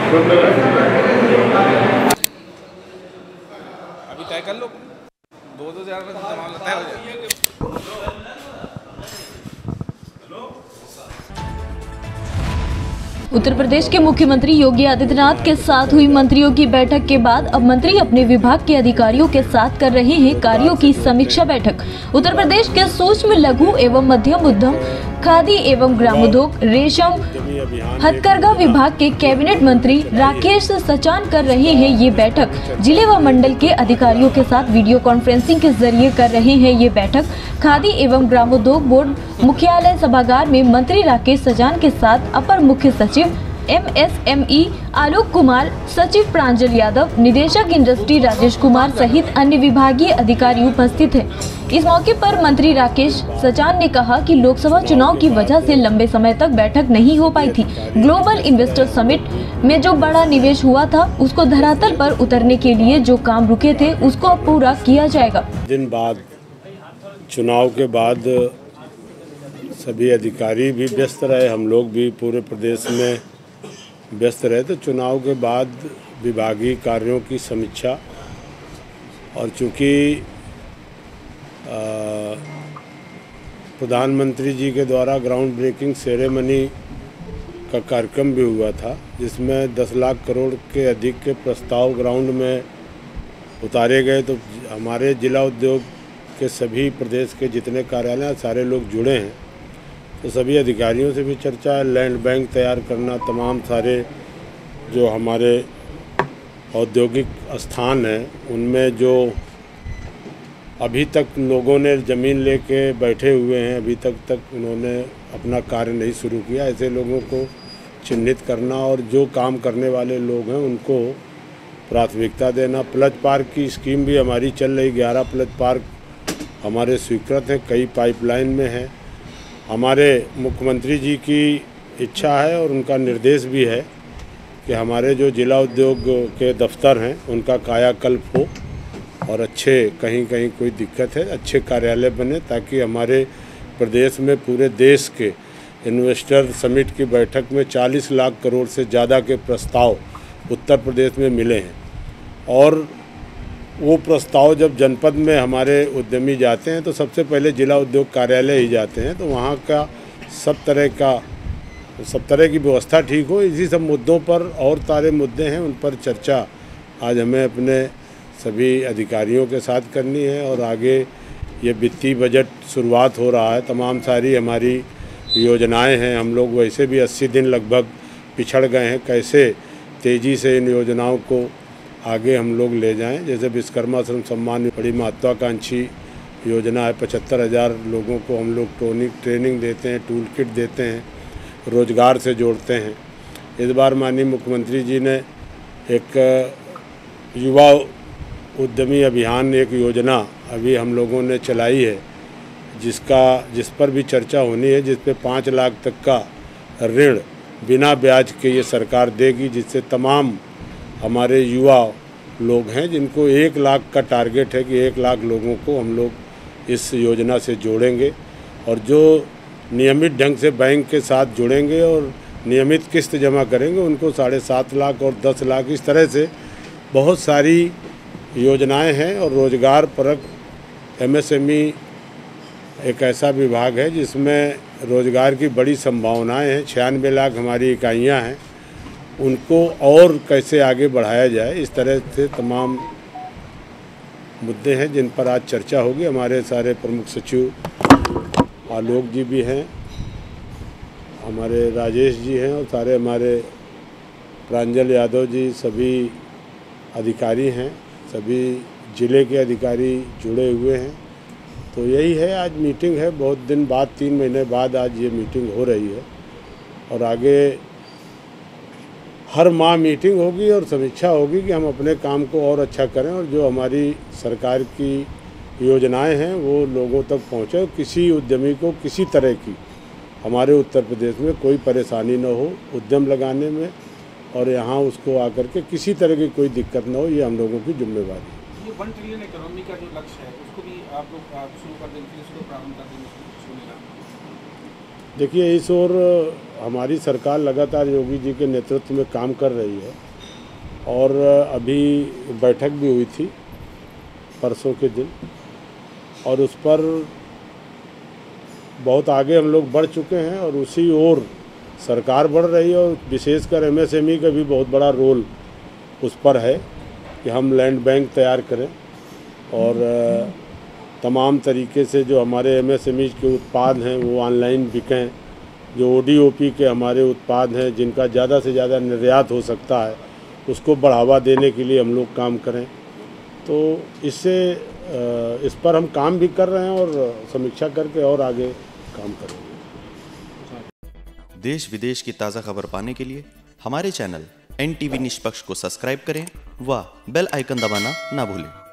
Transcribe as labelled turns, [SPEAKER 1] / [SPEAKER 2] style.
[SPEAKER 1] अभी तय कर लो, 2-2 हज़ार में मामला तय हो जाएगा।
[SPEAKER 2] उत्तर प्रदेश के मुख्यमंत्री योगी आदित्यनाथ के साथ हुई मंत्रियों की बैठक के बाद अब मंत्री अपने विभाग के अधिकारियों के साथ कर रहे हैं कार्यों की समीक्षा बैठक। उत्तर प्रदेश के सूक्ष्म, लघु एवं मध्यम उद्यम, खादी एवं ग्रामोद्योग, रेशम, हथकरघा विभाग के कैबिनेट मंत्री राकेश सचान कर रहे हैं ये बैठक। जिले व मंडल के अधिकारियों के साथ वीडियो कॉन्फ्रेंसिंग के जरिए कर रहे हैं ये बैठक। खादी एवं ग्रामोद्योग बोर्ड मुख्यालय सभागार में मंत्री राकेश सचान के साथ अपर मुख्य सचिव MSME आलोक कुमार, सचिव प्रांजल यादव, निदेशक इंडस्ट्री राजेश कुमार सहित अन्य विभागीय अधिकारी उपस्थित हैं। इस मौके पर मंत्री राकेश सचान ने कहा कि लोकसभा चुनाव की वजह से लंबे समय तक बैठक नहीं हो पाई थी। ग्लोबल इन्वेस्टर समिट में जो बड़ा निवेश हुआ था उसको धरातल पर उतरने के लिए जो काम रुके थे उसको अब पूरा किया जाएगा।
[SPEAKER 3] दिन बाद चुनाव के बाद सभी अधिकारी भी व्यस्त रहे, हम लोग भी पूरे प्रदेश में व्यस्त रहे। तो चुनाव के बाद विभागीय कार्यों की समीक्षा और चूँकि प्रधानमंत्री जी के द्वारा ग्राउंड ब्रेकिंग सेरेमनी का कार्यक्रम भी हुआ था, जिसमें 10 लाख करोड़ के अधिक के प्रस्ताव ग्राउंड में उतारे गए। तो हमारे जिला उद्योग के सभी प्रदेश के जितने कार्यालय हैं सारे लोग जुड़े हैं। तो सभी अधिकारियों से भी चर्चा है, लैंड बैंक तैयार करना, तमाम सारे जो हमारे औद्योगिक स्थान हैं उनमें जो अभी तक लोगों ने ज़मीन लेके बैठे हुए हैं, अभी तक उन्होंने अपना कार्य नहीं शुरू किया, ऐसे लोगों को चिन्हित करना और जो काम करने वाले लोग हैं उनको प्राथमिकता देना। प्लज पार्क की स्कीम भी हमारी चल रही, 11 प्लज पार्क हमारे स्वीकृत हैं, कई पाइपलाइन में हैं। हमारे मुख्यमंत्री जी की इच्छा है और उनका निर्देश भी है कि हमारे जो जिला उद्योग के दफ्तर हैं उनका कायाकल्प हो और अच्छे, कहीं कहीं कोई दिक्कत है, अच्छे कार्यालय बने ताकि हमारे प्रदेश में पूरे देश के इन्वेस्टर समिट की बैठक में 40 लाख करोड़ से ज़्यादा के प्रस्ताव उत्तर प्रदेश में मिले हैं। और वो प्रस्ताव जब जनपद में हमारे उद्यमी जाते हैं तो सबसे पहले जिला उद्योग कार्यालय ही जाते हैं, तो वहाँ का सब तरह की व्यवस्था ठीक हो। इसी सब मुद्दों पर और सारे मुद्दे हैं, उन पर चर्चा आज हमें अपने सभी अधिकारियों के साथ करनी है। और आगे ये वित्तीय बजट शुरुआत हो रहा है, तमाम सारी हमारी योजनाएं हैं, हम लोग वैसे भी 80 दिन लगभग पिछड़ गए हैं, कैसे तेज़ी से इन योजनाओं को आगे हम लोग ले जाएं। जैसे विश्वकर्मा श्रम सम्मान बड़ी महत्वाकांक्षी योजना है, 75,000 लोगों को हम लोग ट्रेनिंग देते हैं, टूल किट देते हैं, रोज़गार से जोड़ते हैं। इस बार माननीय मुख्यमंत्री जी ने एक युवा उद्यमी अभियान, एक योजना अभी हम लोगों ने चलाई है, जिस पर भी चर्चा होनी है, जिस पे 5 लाख तक का ऋण बिना ब्याज के ये सरकार देगी, जिससे तमाम हमारे युवा लोग हैं जिनको 1 लाख का टारगेट है कि 1 लाख लोगों को हम लोग इस योजना से जोड़ेंगे। और जो नियमित ढंग से बैंक के साथ जुड़ेंगे और नियमित किस्त जमा करेंगे उनको 7.5 लाख और 10 लाख, इस तरह से बहुत सारी योजनाएं हैं। और रोज़गार परक MSME एक ऐसा विभाग है जिसमें रोज़गार की बड़ी संभावनाएं हैं। 96 लाख हमारी इकाइयाँ हैं, उनको और कैसे आगे बढ़ाया जाए, इस तरह से तमाम मुद्दे हैं जिन पर आज चर्चा होगी। हमारे सारे प्रमुख सचिव आलोक जी भी हैं, हमारे राजेश जी हैं और सारे हमारे प्रांजल यादव जी, सभी अधिकारी हैं, सभी ज़िले के अधिकारी जुड़े हुए हैं। तो यही है, आज मीटिंग है, बहुत दिन बाद, 3 महीने बाद आज ये मीटिंग हो रही है। और आगे हर माह मीटिंग होगी और समीक्षा होगी कि हम अपने काम को और अच्छा करें और जो हमारी सरकार की योजनाएं हैं वो लोगों तक पहुँचे। किसी उद्यमी को किसी तरह की हमारे उत्तर प्रदेश में कोई परेशानी न हो उद्यम लगाने में, और यहाँ उसको आकर के किसी तरह की कोई दिक्कत न हो, ये हम लोगों की जिम्मेवारी है।
[SPEAKER 1] ये 1 ट्रिलियन इकोनॉमी का जो लक्ष्य है उसको भी आप लोग शुरू कर देंगे, इसको प्रारंभ कर देंगे?
[SPEAKER 3] देखिए, इस ओर हमारी सरकार लगातार योगी जी के नेतृत्व में काम कर रही है और अभी बैठक भी हुई थी परसों के दिन और उस पर बहुत आगे हम लोग बढ़ चुके हैं और उसी ओर सरकार बढ़ रही है और विशेषकर एमएसएमई का भी बहुत बड़ा रोल उस पर है कि हम लैंड बैंक तैयार करें और तमाम तरीके से जो हमारे एमएसएमई के उत्पाद हैं वो ऑनलाइन बिकें, जो ओडीओपी के हमारे उत्पाद हैं जिनका ज़्यादा से ज़्यादा निर्यात हो सकता है उसको बढ़ावा देने के लिए हम लोग काम करें। तो इससे इस पर हम काम भी कर रहे हैं और समीक्षा करके और आगे काम करेंगे।
[SPEAKER 4] देश विदेश की ताज़ा खबर पाने के लिए हमारे चैनल NTV निष्पक्ष को सब्सक्राइब करें व बेल आइकन दबाना ना भूलें।